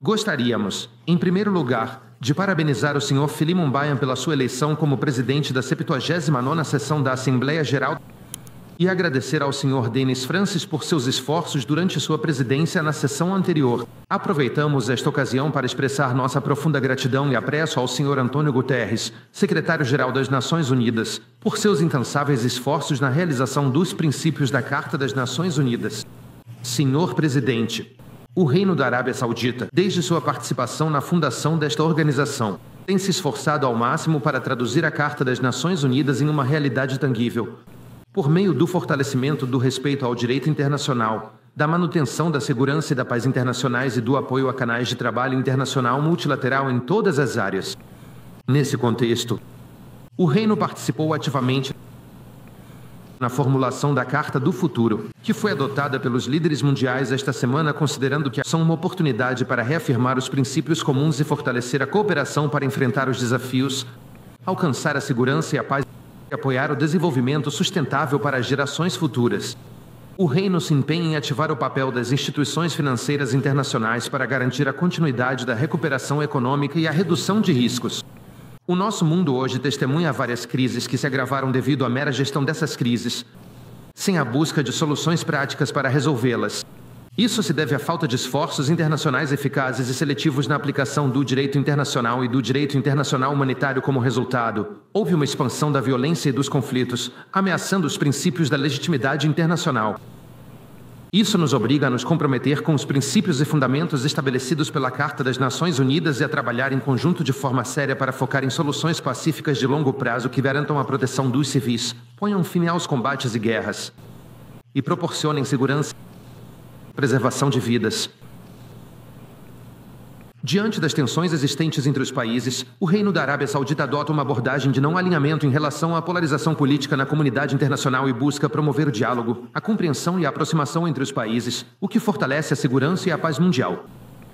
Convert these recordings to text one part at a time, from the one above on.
Gostaríamos, em primeiro lugar, de parabenizar o Sr. Philemon Bayan pela sua eleição como presidente da 79ª sessão da Assembleia Geral e agradecer ao Sr. Denis Francis por seus esforços durante sua presidência na sessão anterior. Aproveitamos esta ocasião para expressar nossa profunda gratidão e apreço ao Sr. Antônio Guterres, secretário-geral das Nações Unidas, por seus incansáveis esforços na realização dos princípios da Carta das Nações Unidas. Senhor Presidente, o Reino da Arábia Saudita, desde sua participação na fundação desta organização, tem se esforçado ao máximo para traduzir a Carta das Nações Unidas em uma realidade tangível, por meio do fortalecimento do respeito ao direito internacional, da manutenção da segurança e da paz internacionais e do apoio a canais de trabalho internacional multilateral em todas as áreas. Nesse contexto, o Reino participou ativamente na formulação da Carta do Futuro, que foi adotada pelos líderes mundiais esta semana, considerando que são uma oportunidade para reafirmar os princípios comuns e fortalecer a cooperação para enfrentar os desafios, alcançar a segurança e a paz e apoiar o desenvolvimento sustentável para as gerações futuras. O Reino se empenha em ativar o papel das instituições financeiras internacionais para garantir a continuidade da recuperação econômica e a redução de riscos. O nosso mundo hoje testemunha várias crises que se agravaram devido à mera gestão dessas crises, sem a busca de soluções práticas para resolvê-las. Isso se deve à falta de esforços internacionais eficazes e seletivos na aplicação do direito internacional e do direito internacional humanitário. Como resultado, houve uma expansão da violência e dos conflitos, ameaçando os princípios da legitimidade internacional. Isso nos obriga a nos comprometer com os princípios e fundamentos estabelecidos pela Carta das Nações Unidas e a trabalhar em conjunto de forma séria para focar em soluções pacíficas de longo prazo que garantam a proteção dos civis, ponham fim aos combates e guerras e proporcionem segurança preservação de vidas. Diante das tensões existentes entre os países, o Reino da Arábia Saudita adota uma abordagem de não alinhamento em relação à polarização política na comunidade internacional e busca promover o diálogo, a compreensão e a aproximação entre os países, o que fortalece a segurança e a paz mundial.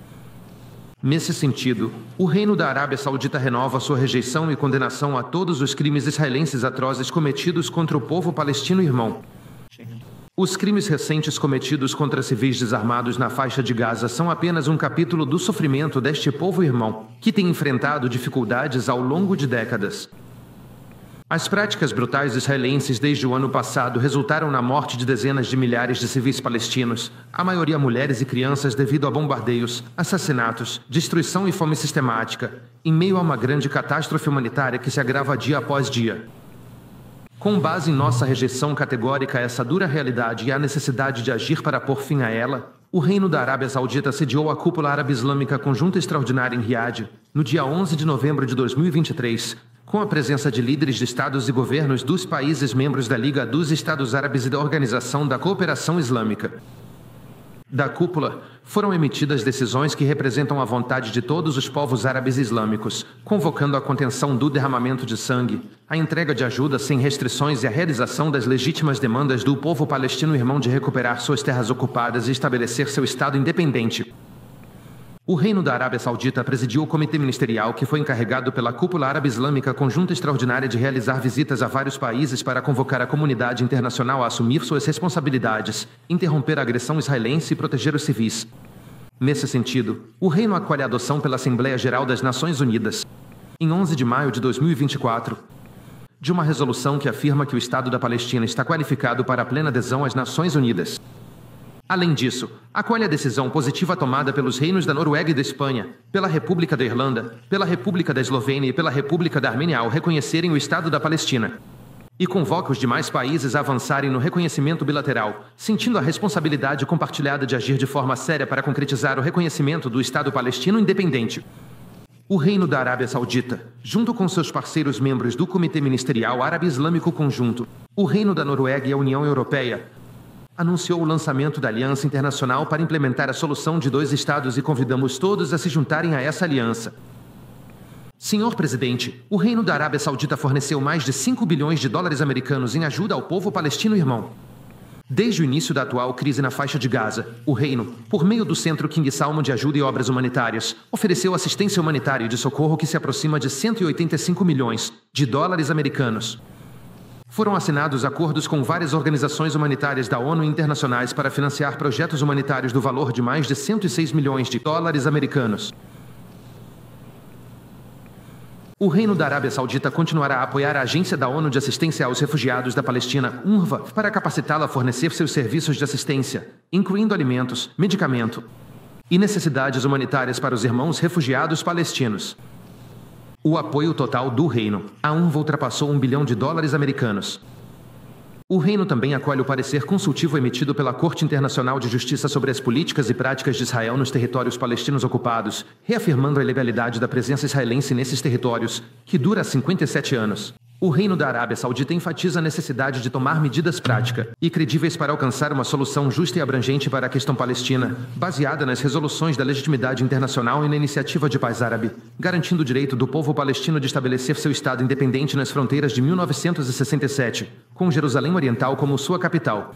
Nesse sentido, o Reino da Arábia Saudita renova sua rejeição e condenação a todos os crimes israelenses atrozes cometidos contra o povo palestino irmão. Os crimes recentes cometidos contra civis desarmados na faixa de Gaza são apenas um capítulo do sofrimento deste povo irmão, que tem enfrentado dificuldades ao longo de décadas. As práticas brutais israelenses desde o ano passado resultaram na morte de dezenas de milhares de civis palestinos, a maioria mulheres e crianças devido a bombardeios, assassinatos, destruição e fome sistemática, em meio a uma grande catástrofe humanitária que se agrava dia após dia. Com base em nossa rejeição categórica a essa dura realidade e a necessidade de agir para pôr fim a ela, o Reino da Arábia Saudita sediou a Cúpula Árabe Islâmica Conjunta Extraordinária em Riad, no dia 11 de novembro de 2023, com a presença de líderes de estados e governos dos países membros da Liga dos Estados Árabes e da Organização da Cooperação Islâmica. Da cúpula, foram emitidas decisões que representam a vontade de todos os povos árabes islâmicos, convocando a contenção do derramamento de sangue, a entrega de ajuda sem restrições e a realização das legítimas demandas do povo palestino irmão de recuperar suas terras ocupadas e estabelecer seu Estado independente. O Reino da Arábia Saudita presidiu o comitê ministerial que foi encarregado pela Cúpula Árabe Islâmica Conjunta Extraordinária de realizar visitas a vários países para convocar a comunidade internacional a assumir suas responsabilidades, interromper a agressão israelense e proteger os civis. Nesse sentido, o Reino acolhe a adoção pela Assembleia Geral das Nações Unidas, em 11 de maio de 2024, de uma resolução que afirma que o Estado da Palestina está qualificado para a plena adesão às Nações Unidas. Além disso, acolhe a decisão positiva tomada pelos reinos da Noruega e da Espanha, pela República da Irlanda, pela República da Eslovênia e pela República da Armênia ao reconhecerem o Estado da Palestina. E convoca os demais países a avançarem no reconhecimento bilateral, sentindo a responsabilidade compartilhada de agir de forma séria para concretizar o reconhecimento do Estado palestino independente. O Reino da Arábia Saudita, junto com seus parceiros membros do Comitê Ministerial Árabe Islâmico Conjunto, o Reino da Noruega e a União Europeia, anunciou o lançamento da Aliança Internacional para implementar a solução de dois Estados e convidamos todos a se juntarem a essa aliança. Senhor Presidente, o Reino da Arábia Saudita forneceu mais de 5 bilhões de dólares americanos em ajuda ao povo palestino irmão. Desde o início da atual crise na faixa de Gaza, o Reino, por meio do Centro King Salman de Ajuda e Obras Humanitárias, ofereceu assistência humanitária e de socorro que se aproxima de 185 milhões de dólares americanos. Foram assinados acordos com várias organizações humanitárias da ONU e internacionais para financiar projetos humanitários do valor de mais de 106 milhões de dólares americanos. O Reino da Arábia Saudita continuará a apoiar a Agência da ONU de Assistência aos Refugiados da Palestina, UNRWA, para capacitá-la a fornecer seus serviços de assistência, incluindo alimentos, medicamento e necessidades humanitárias para os irmãos refugiados palestinos. O apoio total do Reino à UNRWA ultrapassou $1 bilhão americanos. O Reino também acolhe o parecer consultivo emitido pela Corte Internacional de Justiça sobre as políticas e práticas de Israel nos territórios palestinos ocupados, reafirmando a ilegalidade da presença israelense nesses territórios, que dura há 57 anos. O Reino da Arábia Saudita enfatiza a necessidade de tomar medidas práticas e credíveis para alcançar uma solução justa e abrangente para a questão palestina, baseada nas resoluções da legitimidade internacional e na iniciativa de paz árabe, garantindo o direito do povo palestino de estabelecer seu Estado independente nas fronteiras de 1967, com Jerusalém Oriental como sua capital.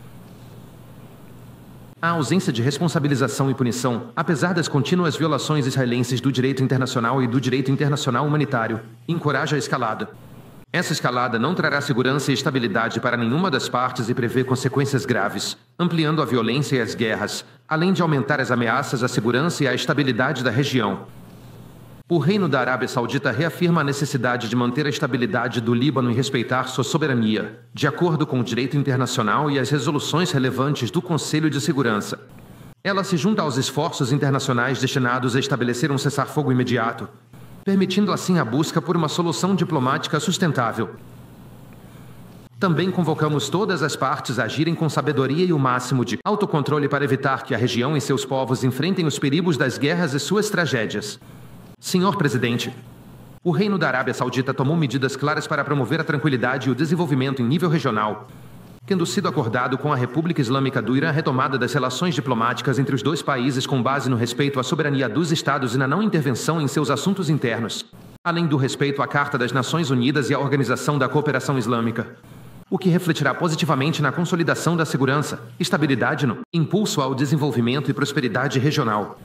A ausência de responsabilização e punição, apesar das contínuas violações israelenses do direito internacional e do direito internacional humanitário, encoraja a escalada. Essa escalada não trará segurança e estabilidade para nenhuma das partes e prevê consequências graves, ampliando a violência e as guerras, além de aumentar as ameaças à segurança e à estabilidade da região. O Reino da Arábia Saudita reafirma a necessidade de manter a estabilidade do Líbano e respeitar sua soberania, de acordo com o direito internacional e as resoluções relevantes do Conselho de Segurança. Ela se junta aos esforços internacionais destinados a estabelecer um cessar-fogo imediato, permitindo assim a busca por uma solução diplomática sustentável. Também convocamos todas as partes a agirem com sabedoria e o máximo de autocontrole para evitar que a região e seus povos enfrentem os perigos das guerras e suas tragédias. Senhor Presidente, o Reino da Arábia Saudita tomou medidas claras para promover a tranquilidade e o desenvolvimento em nível regional, tendo sido acordado com a República Islâmica do Irã a retomada das relações diplomáticas entre os dois países com base no respeito à soberania dos Estados e na não intervenção em seus assuntos internos, além do respeito à Carta das Nações Unidas e à Organização da Cooperação Islâmica, o que refletirá positivamente na consolidação da segurança, estabilidade no impulso ao desenvolvimento e prosperidade regional.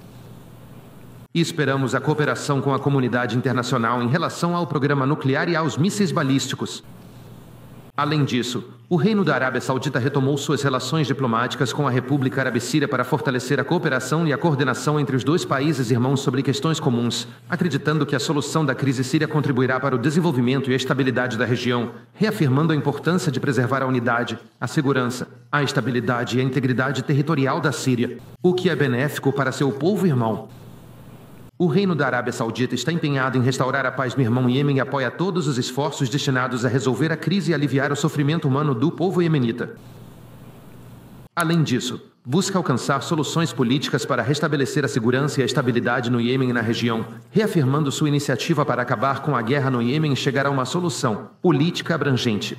E esperamos a cooperação com a comunidade internacional em relação ao programa nuclear e aos mísseis balísticos. Além disso, o Reino da Arábia Saudita retomou suas relações diplomáticas com a República Árabe Síria para fortalecer a cooperação e a coordenação entre os dois países irmãos sobre questões comuns, acreditando que a solução da crise síria contribuirá para o desenvolvimento e a estabilidade da região, reafirmando a importância de preservar a unidade, a segurança, a estabilidade e a integridade territorial da Síria, o que é benéfico para seu povo irmão. O Reino da Arábia Saudita está empenhado em restaurar a paz no irmão Iêmen e apoia todos os esforços destinados a resolver a crise e aliviar o sofrimento humano do povo iemenita. Além disso, busca alcançar soluções políticas para restabelecer a segurança e a estabilidade no Iêmen e na região, reafirmando sua iniciativa para acabar com a guerra no Iêmen e chegar a uma solução política abrangente.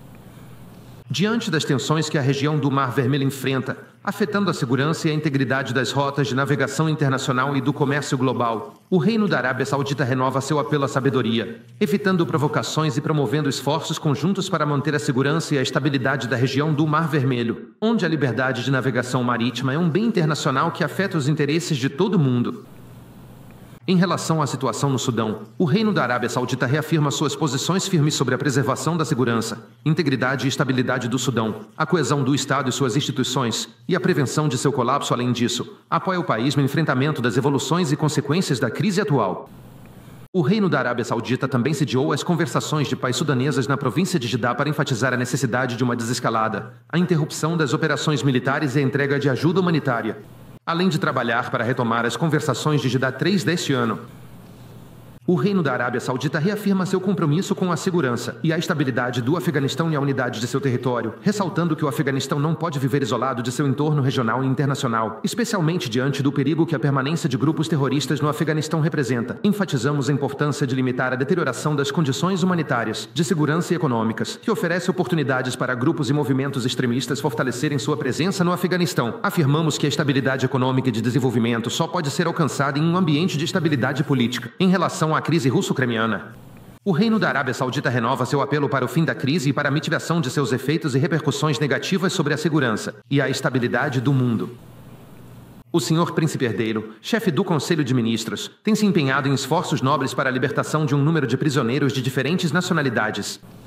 Diante das tensões que a região do Mar Vermelho enfrenta, afetando a segurança e a integridade das rotas de navegação internacional e do comércio global, o Reino da Arábia Saudita renova seu apelo à sabedoria, evitando provocações e promovendo esforços conjuntos para manter a segurança e a estabilidade da região do Mar Vermelho, onde a liberdade de navegação marítima é um bem internacional que afeta os interesses de todo o mundo. Em relação à situação no Sudão, o Reino da Arábia Saudita reafirma suas posições firmes sobre a preservação da segurança, integridade e estabilidade do Sudão, a coesão do Estado e suas instituições, e a prevenção de seu colapso. Além disso, apoia o país no enfrentamento das evoluções e consequências da crise atual. O Reino da Arábia Saudita também sediou as conversações de paz sudanesas na província de Jeddah para enfatizar a necessidade de uma desescalada, a interrupção das operações militares e a entrega de ajuda humanitária, além de trabalhar para retomar as conversações de Jeddah 3 deste ano. O Reino da Arábia Saudita reafirma seu compromisso com a segurança e a estabilidade do Afeganistão e a unidade de seu território, ressaltando que o Afeganistão não pode viver isolado de seu entorno regional e internacional, especialmente diante do perigo que a permanência de grupos terroristas no Afeganistão representa. Enfatizamos a importância de limitar a deterioração das condições humanitárias, de segurança e econômicas, que oferece oportunidades para grupos e movimentos extremistas fortalecerem sua presença no Afeganistão. Afirmamos que a estabilidade econômica e de desenvolvimento só pode ser alcançada em um ambiente de estabilidade política. Em relação à crise russo-ucraniana, o Reino da Arábia Saudita renova seu apelo para o fim da crise e para a mitigação de seus efeitos e repercussões negativas sobre a segurança e a estabilidade do mundo. O Sr. Príncipe Herdeiro, chefe do Conselho de Ministros, tem se empenhado em esforços nobres para a libertação de um número de prisioneiros de diferentes nacionalidades.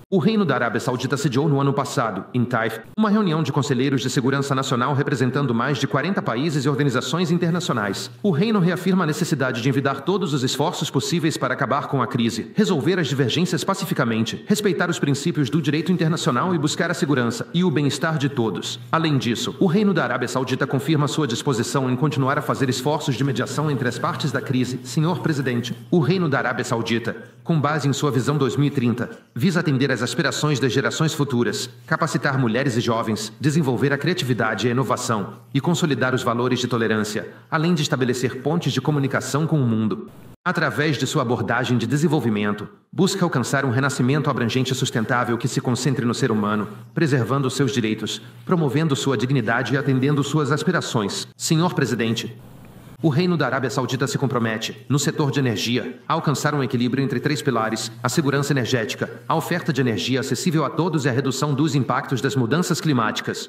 O Reino da Arábia Saudita sediou no ano passado, em Taif, uma reunião de conselheiros de segurança nacional representando mais de 40 países e organizações internacionais. O Reino reafirma a necessidade de envidar todos os esforços possíveis para acabar com a crise, resolver as divergências pacificamente, respeitar os princípios do direito internacional e buscar a segurança e o bem-estar de todos. Além disso, o Reino da Arábia Saudita confirma sua disposição em continuar a fazer esforços de mediação entre as partes da crise. Senhor Presidente, o Reino da Arábia Saudita, com base em sua visão 2030, visa atender às aspirações das gerações futuras, capacitar mulheres e jovens, desenvolver a criatividade e a inovação e consolidar os valores de tolerância, além de estabelecer pontes de comunicação com o mundo. Através de sua abordagem de desenvolvimento, busca alcançar um renascimento abrangente e sustentável que se concentre no ser humano, preservando seus direitos, promovendo sua dignidade e atendendo suas aspirações. Senhor Presidente, o Reino da Arábia Saudita se compromete, no setor de energia, a alcançar um equilíbrio entre 3 pilares: a segurança energética, a oferta de energia acessível a todos e a redução dos impactos das mudanças climáticas.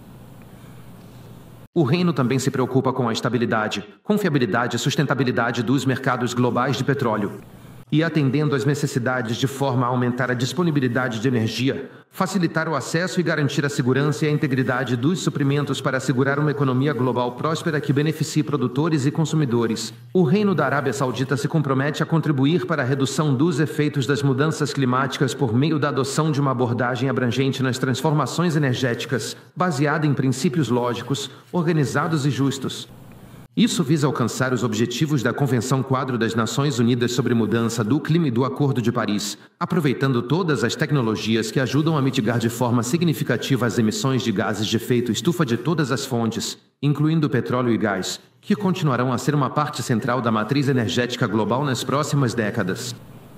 O Reino também se preocupa com a estabilidade, confiabilidade e sustentabilidade dos mercados globais de petróleo. E atendendo às necessidades de forma a aumentar a disponibilidade de energia, facilitar o acesso e garantir a segurança e a integridade dos suprimentos para assegurar uma economia global próspera que beneficie produtores e consumidores. O Reino da Arábia Saudita se compromete a contribuir para a redução dos efeitos das mudanças climáticas por meio da adoção de uma abordagem abrangente nas transformações energéticas, baseada em princípios lógicos, organizados e justos. Isso visa alcançar os objetivos da Convenção Quadro das Nações Unidas sobre Mudança do Clima e do Acordo de Paris, aproveitando todas as tecnologias que ajudam a mitigar de forma significativa as emissões de gases de efeito estufa de todas as fontes, incluindo petróleo e gás, que continuarão a ser uma parte central da matriz energética global nas próximas décadas.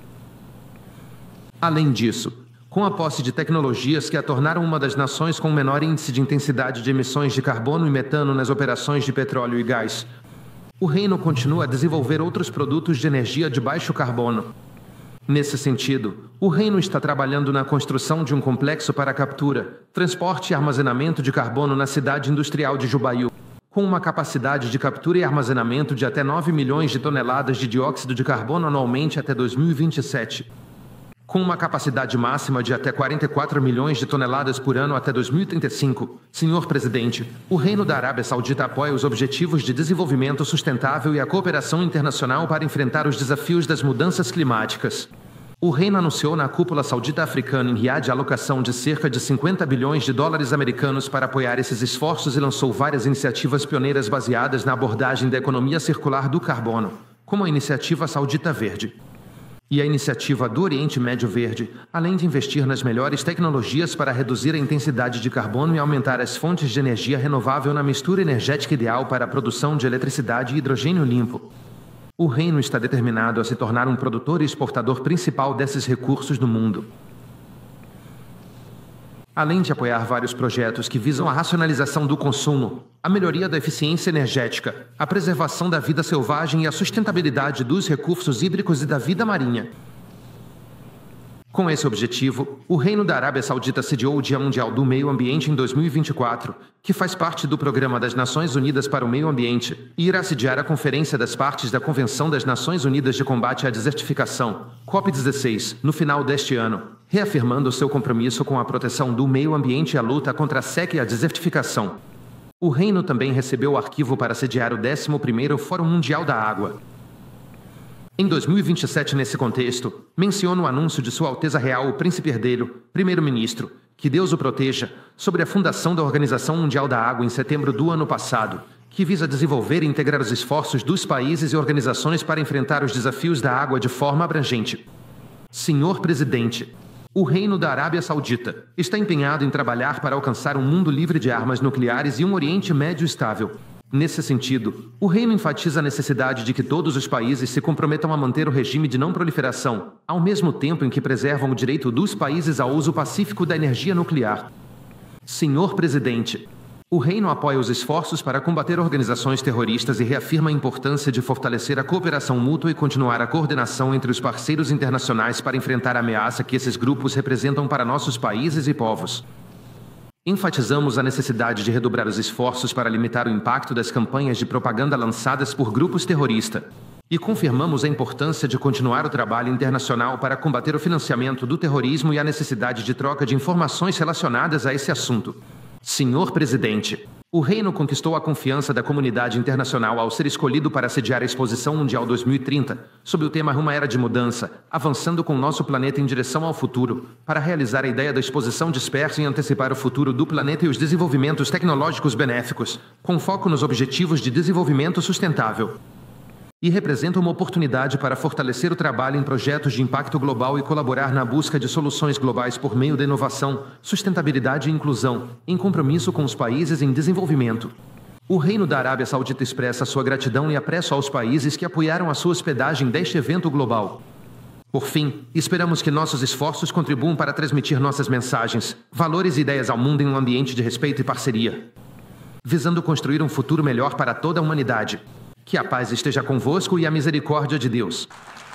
Além disso, com a posse de tecnologias que a tornaram uma das nações com menor índice de intensidade de emissões de carbono e metano nas operações de petróleo e gás, o Reino continua a desenvolver outros produtos de energia de baixo carbono. Nesse sentido, o Reino está trabalhando na construção de um complexo para captura, transporte e armazenamento de carbono na cidade industrial de Jubail, com uma capacidade de captura e armazenamento de até 9 milhões de toneladas de dióxido de carbono anualmente até 2027. Com uma capacidade máxima de até 44 milhões de toneladas por ano até 2035, Senhor Presidente, o Reino da Arábia Saudita apoia os Objetivos de Desenvolvimento Sustentável e a cooperação internacional para enfrentar os desafios das mudanças climáticas. O Reino anunciou na cúpula saudita africana em Riad a alocação de cerca de 50 bilhões de dólares americanos para apoiar esses esforços e lançou várias iniciativas pioneiras baseadas na abordagem da economia circular do carbono, como a Iniciativa Saudita Verde e a Iniciativa do Oriente Médio Verde, além de investir nas melhores tecnologias para reduzir a intensidade de carbono e aumentar as fontes de energia renovável na mistura energética ideal para a produção de eletricidade e hidrogênio limpo. O Reino está determinado a se tornar um produtor e exportador principal desses recursos no mundo. Além de apoiar vários projetos que visam a racionalização do consumo, a melhoria da eficiência energética, a preservação da vida selvagem e a sustentabilidade dos recursos hídricos e da vida marinha. Com esse objetivo, o Reino da Arábia Saudita sediou o Dia Mundial do Meio Ambiente em 2024, que faz parte do Programa das Nações Unidas para o Meio Ambiente, e irá sediar a Conferência das Partes da Convenção das Nações Unidas de Combate à Desertificação, COP16, no final deste ano, reafirmando seu compromisso com a proteção do meio ambiente e a luta contra a seca e a desertificação. O Reino também recebeu o arquivo para sediar o 11º Fórum Mundial da Água. Em 2027, nesse contexto, menciono o anúncio de Sua Alteza Real o Príncipe Herdeiro, Primeiro-Ministro, que Deus o proteja, sobre a fundação da Organização Mundial da Água em setembro do ano passado, que visa desenvolver e integrar os esforços dos países e organizações para enfrentar os desafios da água de forma abrangente. Senhor Presidente, o Reino da Arábia Saudita está empenhado em trabalhar para alcançar um mundo livre de armas nucleares e um Oriente Médio estável. Nesse sentido, o Reino enfatiza a necessidade de que todos os países se comprometam a manter o regime de não proliferação, ao mesmo tempo em que preservam o direito dos países ao uso pacífico da energia nuclear. Senhor Presidente, o Reino apoia os esforços para combater organizações terroristas e reafirma a importância de fortalecer a cooperação mútua e continuar a coordenação entre os parceiros internacionais para enfrentar a ameaça que esses grupos representam para nossos países e povos. Enfatizamos a necessidade de redobrar os esforços para limitar o impacto das campanhas de propaganda lançadas por grupos terroristas E confirmamos a importância de continuar o trabalho internacional para combater o financiamento do terrorismo e a necessidade de troca de informações relacionadas a esse assunto. Senhor Presidente, o Reino conquistou a confiança da comunidade internacional ao ser escolhido para sediar a Exposição Mundial 2030, sob o tema Uma Era de Mudança, avançando com nosso planeta em direção ao futuro, para realizar a ideia da exposição dispersa e antecipar o futuro do planeta e os desenvolvimentos tecnológicos benéficos, com foco nos objetivos de desenvolvimento sustentável. E representa uma oportunidade para fortalecer o trabalho em projetos de impacto global e colaborar na busca de soluções globais por meio da inovação, sustentabilidade e inclusão, em compromisso com os países em desenvolvimento. O Reino da Arábia Saudita expressa sua gratidão e apreço aos países que apoiaram a sua hospedagem deste evento global. Por fim, esperamos que nossos esforços contribuam para transmitir nossas mensagens, valores e ideias ao mundo em um ambiente de respeito e parceria, visando construir um futuro melhor para toda a humanidade. Que a paz esteja convosco e a misericórdia de Deus.